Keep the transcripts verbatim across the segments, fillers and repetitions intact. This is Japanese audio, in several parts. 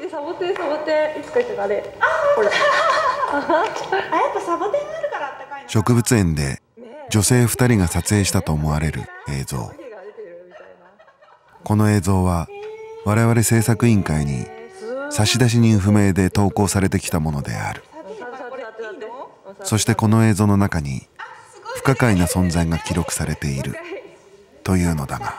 てサボテンサボテンいつか言ったかあれ。ほら。 あ、やっぱサボテンがあるからあったかいの。 植物園で女性ふたりが撮影したと思われる映像。この映像は我々制作委員会に差出人不明で投稿されてきたものである。そしてこの映像の中に不可解な存在が記録されているというのだが、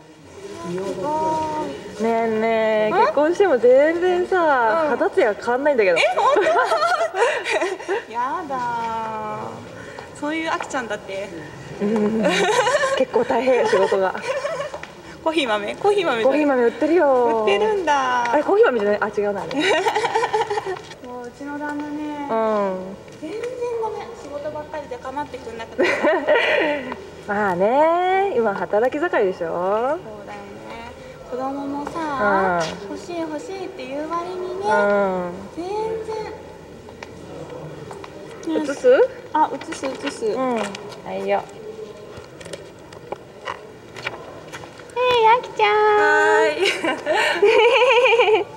ねえねえ、結婚しても全然さ、肌ツヤ変わんないんだけど。 え、本当？やだ。そういうあきちゃんだって。 結構大変仕事が。 コーヒー豆、コーヒー豆。 コーヒー豆売ってるよ。 売ってるんだ。 あれコーヒー豆じゃない？あ、違うな。もううちの旦那ね。 うん。 全然ダメ。仕事ばっかりで構ってくんなくて。 まあね、今働き盛りでしょ。 そうだよね。子供もさ、欲しい欲しいって言う割にね、全然。 映す？ あ、映す映す。うん。 はいよ。 えー、あきちゃん。はーい。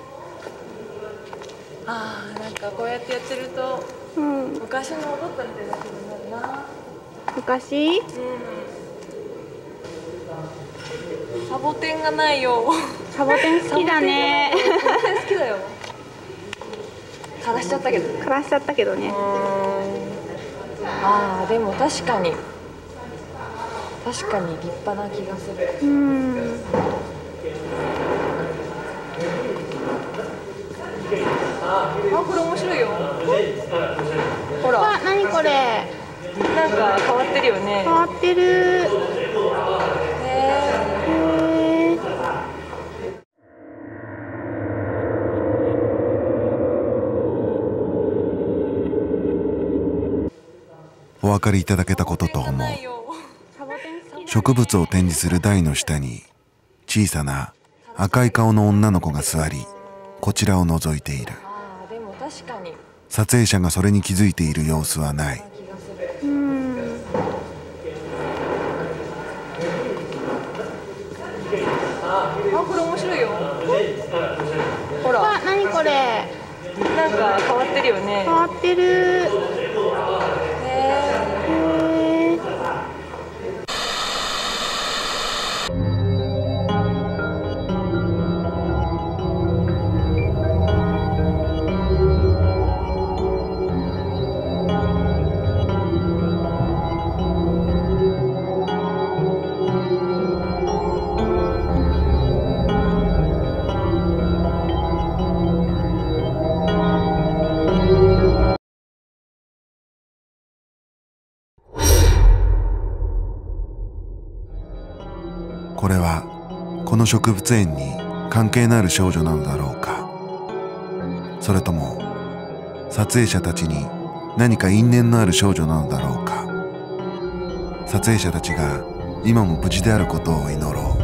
ああ、なんかこうやってやってると、うん、昔に戻ったみたいな気分になるな。 昔？うん。 サボテンがないよ。 サボテン好きだね。 サボテン好きだよ。枯らしちゃったけど。 枯らしちゃったけどね。 ああ、でも確かに。確かに立派な気がする。 うん。 あ、これ面白いよ。ほら。 あ、何これ。 なんか変わってるよね。 変わってる。へえ。 お分かりいただけたことと思う。植物を展示する台の下に小さな赤い顔の女の子が座り、こちらを覗いている。撮影者がそれに気づいている様子はない。 うん。 あ、これ面白いよ。ほら。 あ、何これ。 なんか変わってるよね。 変わってる。 これはこの植物園に関係のある少女なのだろうか、それとも撮影者たちに何か因縁のある少女なのだろうか。撮影者たちが今も無事であることを祈ろう。